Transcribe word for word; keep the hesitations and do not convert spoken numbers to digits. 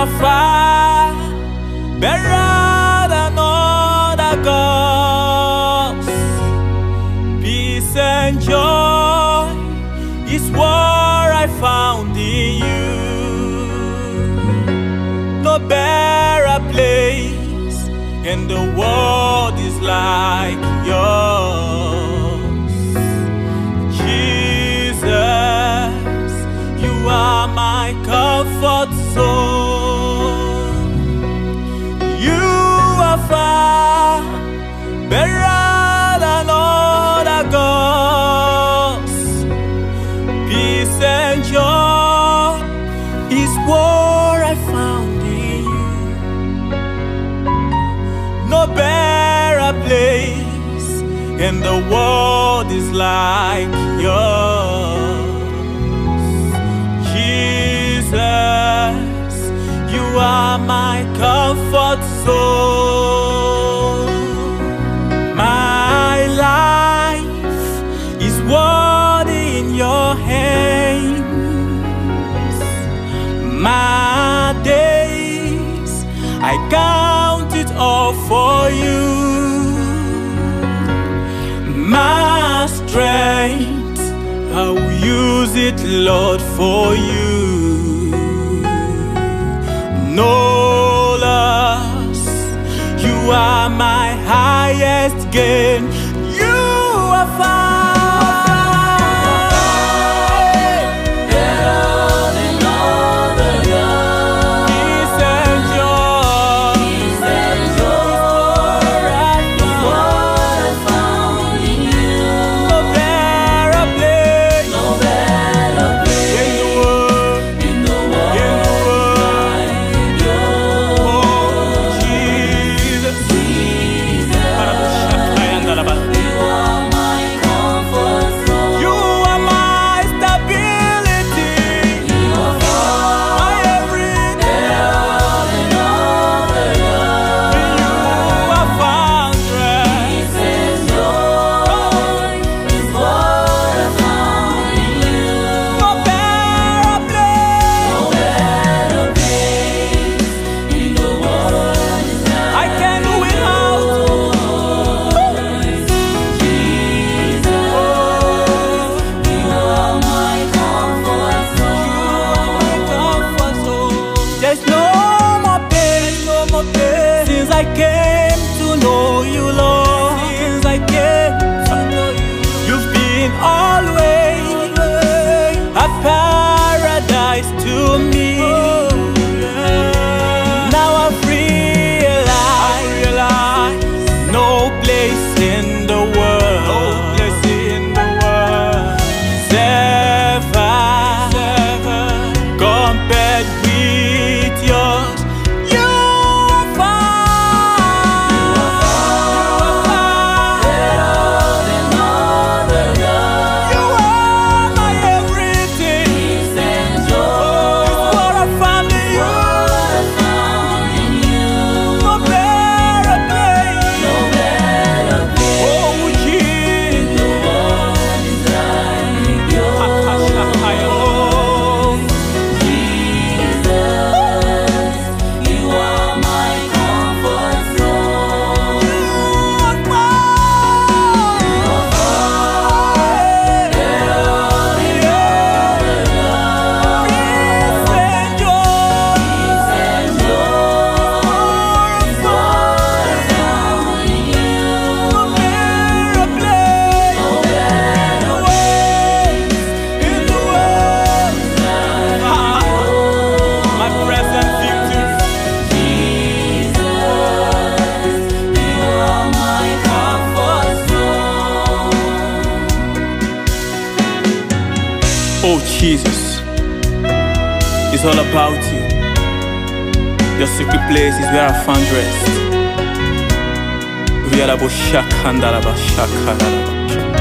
far better than other gods. Peace and joy is what I found in you. No better place in the world is like yours. Jesus, you are my comfort zone. You are far better than other gods. Peace and joy is what I found in you. No better place in the world is like yours. Jesus, you are my comfort zone. My life is worthy in your hands. My days, I count it all for you. My strength, I will use it, Lord, for you. No loss, you are my highest gain. You are fine. Since I came to know you, Lord, since I came to know you, you've been always a paradise to me. Now I've realized no place in the world, no place in the world is ever compared with yours. Oh Jesus, it's all about you. Your secret place is where I found rest.